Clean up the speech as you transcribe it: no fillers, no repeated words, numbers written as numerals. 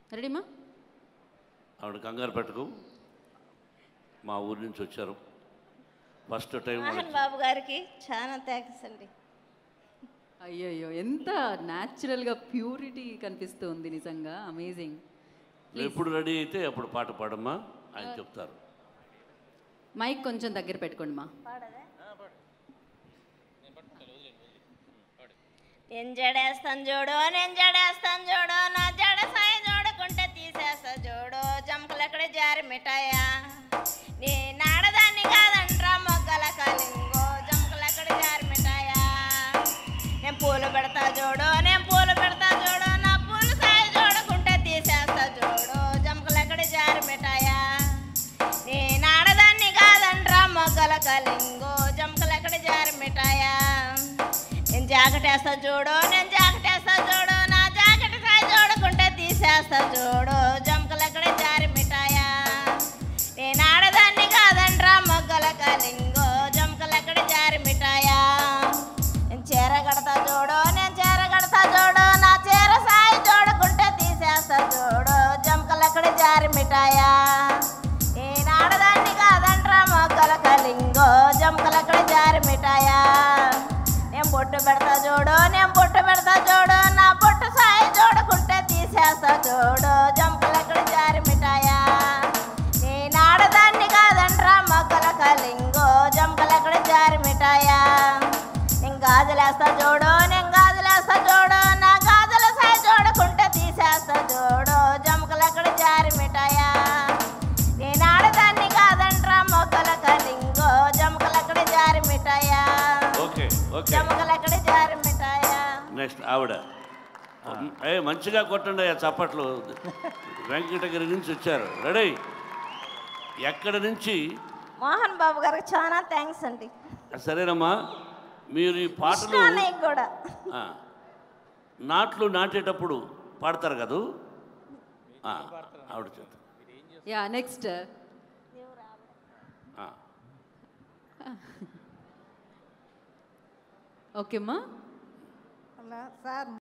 రెడీమా? ఆవిడ కంగారు పెట్టుకు, మా ఊరి నుంచి వచ్చారు ఫస్ట్ టైం. మోహన్ బాబు గారికి చాలా థ్యాంక్స్ అండి. అయ్యయ్యో, ఎంత న్యాచురల్గా ప్యూరిటీ కనిపిస్తుంది, నిజంగా అమేజింగ్. ఎప్పుడు రెడీ అయితే అప్పుడు పాట పాడమ్మా, ఆయన చెప్తారు. మైక్ కొంచెం దగ్గర పెట్టుకోండి మా. నేను జడేస్తాను చూడు, నేను జడేస్తాను చూడు, నా జడ సాయి చూడకుంటే తీసేస్తా చూడు, జంపలక్కడ జారి మిఠాయా, నీ నాడదాన్ని కాదంట్రా మొగ్గల కలింగో, జంపలక్కడ జారి మిఠాయా, నేను పూలు పెడతా చూడు, నేను పూలు పెడతా చూడు, నా పూలు సాయి చూడకుంటే తీసేస్తా చూడు, జంపలక్కడ జారి మిఠాయా, నీ నాడదాన్ని కాదంట్రా మొగ్గల కలింగో, జంపలక్కడ జారి మిఠాయా, నేను జాకెట్ వేస్తా చూడు, నేను జాకెట్ వేస్తా చూడు, నా జాకెట్ సాయి చూడకుంటే తీసేస్తా చూడు, జంకలు అక్కడే జారి మిఠాయా, నేను ఆడదాన్ని కాదంట్రా మొగ్గల కలింగో, జంకలు అక్కడే జారి మిఠాయా, నేను చీర కడతా చూడు, నేను చీర కడతా చూడు, నా చీర సాయి చూడకుంటే తీసేస్తా చూడు, జంకలు అక్కడే జారి మిఠాయా, నేను ఆడదాన్ని కాదంట్రా మొగ్గల కలింగో, జంకలు అక్కడే జారి మిఠాయా, నేను బొట్టు పెడతా చూడు, నేను బొట్టు పెడతా చూడు, నా బొట్టు సాయి చూడకుంటే తీసేస్తా చూడు, జంపలక్కడ జారి మిఠాయా, నేను ఆడదాన్ని కాదంట్రా మొగ్గల కలింగో, జంపలక్కడ జారి మిఠాయా, నేను గాజులేస్తా చూడు, నేను గాజులేస్తా చూడు, నా గాజుల సాయి చూడకుంటే తీసేస్తా చూడు, జంపలక్కడ జారి మిఠాయా, నేను ఆడదాన్ని కాదంట్రా మొగ్గల కలింగో, జంపలక్కడ జారి మిఠాయా, నెక్స్ట్ ఆవిడ. మంచిగా కొట్టండి చప్పట్లు. వెంకటగిరి నుంచి వచ్చారు. రెడీ? ఎక్కడి నుంచి? మోహన్ బాబు గారికి చాలా థ్యాంక్స్ అండి. సరేనమ్మా, మీరు ఈ పాటలు కూడా నాట్లు నాటేటప్పుడు పాడతారు కదా, ఆవిడ చేత. Yeah, next ఓకేమ్మా. సార్